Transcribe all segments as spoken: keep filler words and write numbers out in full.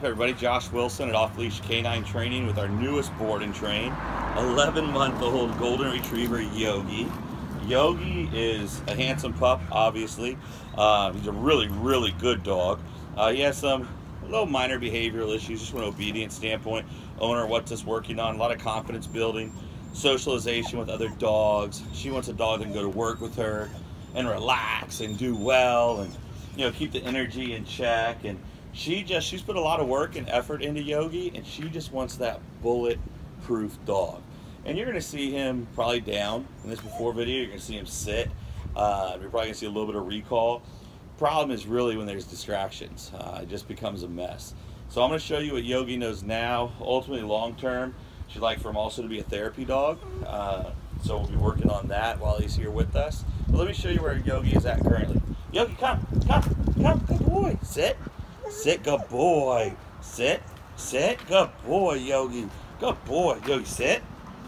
everybody? Josh Wilson at Off Leash Canine Training with our newest board and train, eleven month old Golden Retriever Yogi. Yogi is a handsome pup, obviously. Uh, he's a really, really good dog. Uh, he has some little minor behavioral issues, just from an obedience standpoint. Owner wants us working on a lot of confidence building, socialization with other dogs. She wants a dog that can go to work with her and relax and do well and, you know, keep the energy in check. And she just, she's put a lot of work and effort into Yogi, and she just wants that bulletproof dog. And you're going to see him probably down in this before video. You're going to see him sit. Uh, you're probably going to see a little bit of recall. Problem is really when there's distractions. Uh, it just becomes a mess. So I'm going to show you what Yogi knows now. Ultimately, long term, she'd like for him also to be a therapy dog. Uh, so we'll be working on that while he's here with us. But let me show you where Yogi is at currently. Yogi, come, come, come, good boy. Sit, sit, good boy. Sit, sit, good boy, Yogi. Good boy, Yogi, sit.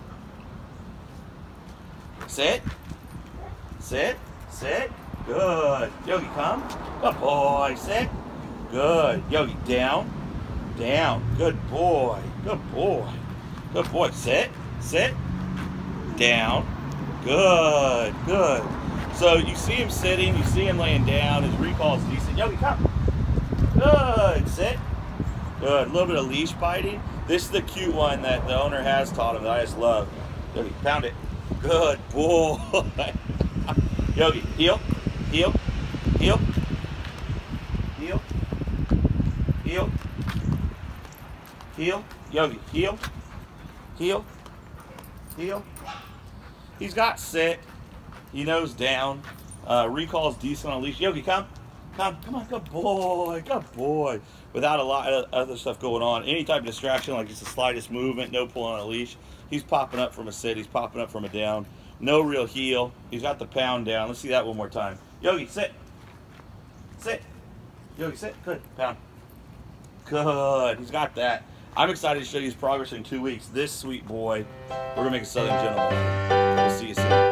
Sit, sit, sit. Good. Yogi, come. Good boy. Sit. Good. Yogi, down. Down. Good boy. Good boy. Good boy. Sit. Sit. Down. Good. Good. So you see him sitting. You see him laying down. His recall is decent. Yogi, come. Good. Sit. Good. A little bit of leash biting. This is the cute one that the owner has taught him that I just love. Yogi, pound it. Good boy. Yogi, heel. Heel, heel, heel, heel, heel, Yogi, heel, heel, heel. He's got sit. He knows down. Uh, recall is decent on leash. Yogi, come, come, come on, good boy, good boy. Without a lot of other stuff going on, any type of distraction, like just the slightest movement, no pulling on a leash, he's popping up from a sit. He's popping up from a down. No real heel. He's got the pound down. Let's see that one more time. Yogi, sit. Sit. Yogi, sit. Good. Pound. Good. He's got that. I'm excited to show you his progress in two weeks. This sweet boy, we're going to make a Southern gentleman. We'll see you soon.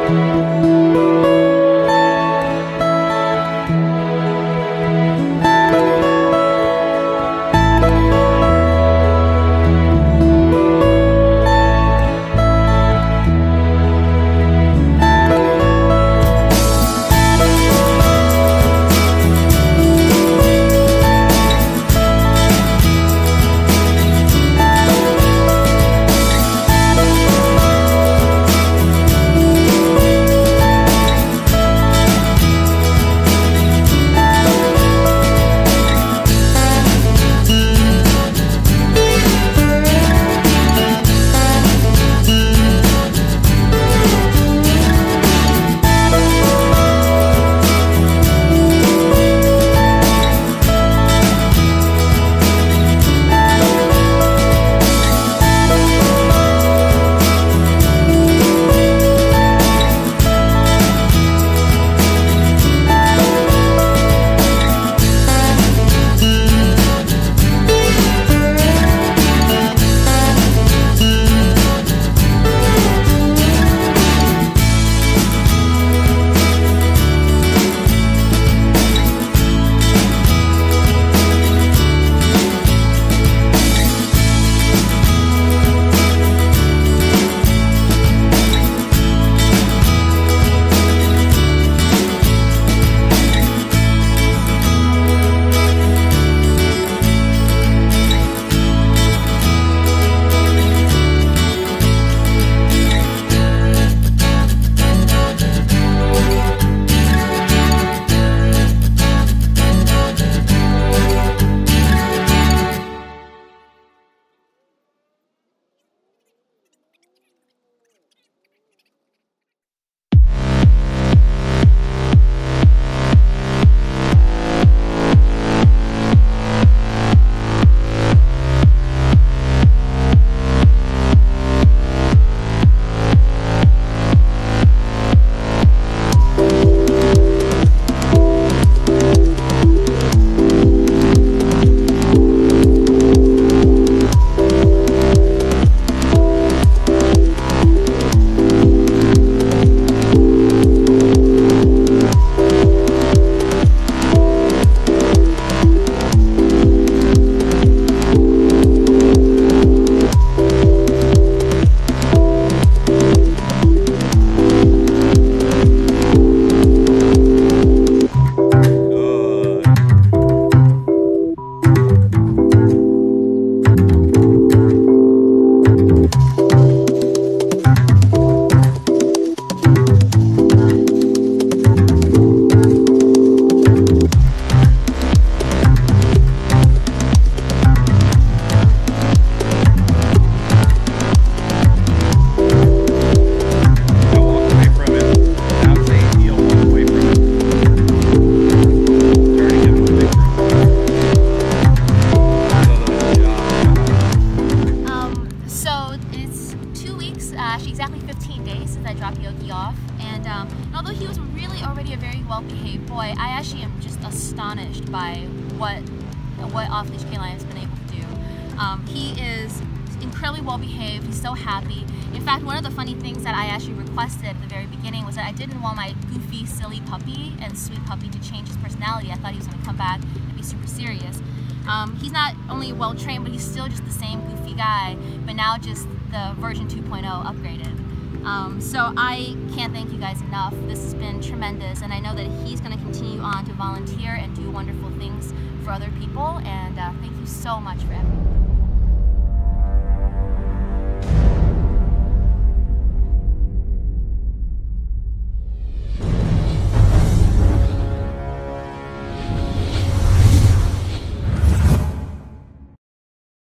well-behaved boy. I actually am just astonished by what what Off-Leash K-Line has been able to do. Um, he is incredibly well-behaved. He's so happy. In fact, one of the funny things that I actually requested at the very beginning was that I didn't want my goofy, silly puppy and sweet puppy to change his personality. I thought he was going to come back and be super serious. Um, he's not only well-trained, but he's still just the same goofy guy, but now just the version two point oh upgraded. Um, so I can't thank you guys enough. This has been tremendous, and I know that he's going to continue on to volunteer and do wonderful things for other people, and uh, thank you so much for everything.